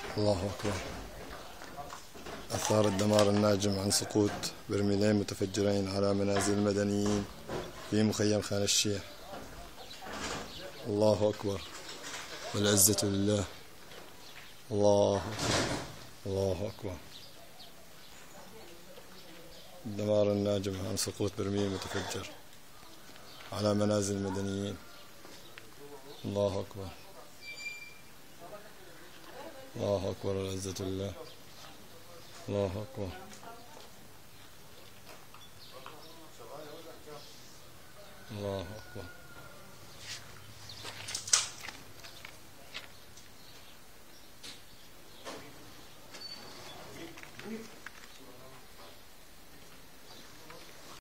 الله أكبر. أثار الدمار الناجم عن سقوط برميلين متفجرين على منازل المدنيين في مخيم خان الشيخ. الله أكبر، والعزة لله. الله أكبر، الله أكبر. الدمار الناجم عن سقوط برميل متفجر على منازل المدنيين. الله أكبر، الله أكبر، والعزة لله. الله أكبر، الله أكبر.